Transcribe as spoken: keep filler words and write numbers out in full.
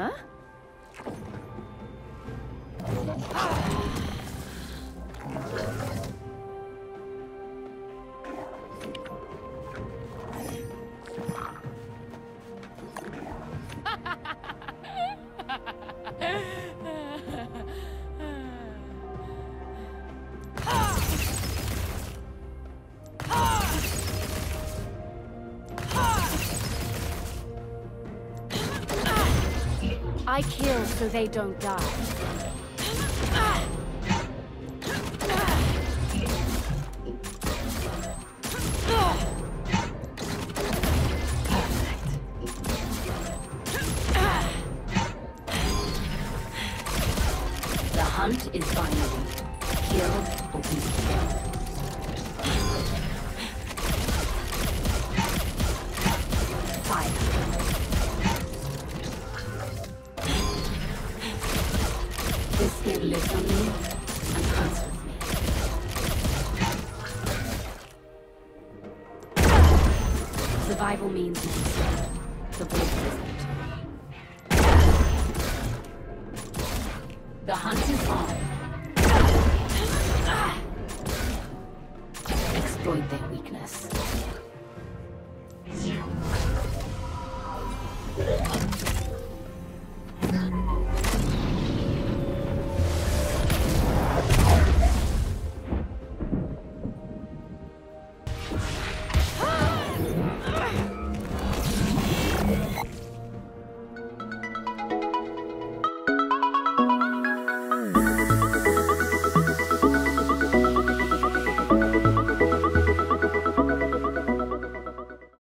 Huh? I kill so they don't die. The hunt is binary. Kill or be killed. Fire. This skin lives on me and hunts with me. Survival means medicine. The book doesn't. The hunt is on. Exploit their weakness.